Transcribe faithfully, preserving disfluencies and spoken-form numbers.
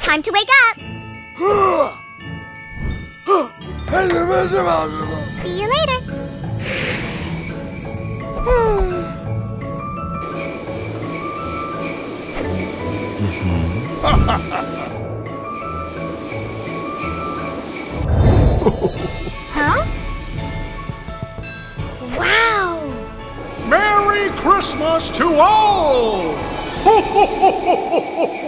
Time to wake up. See you later. Huh? Wow! Merry Christmas to all!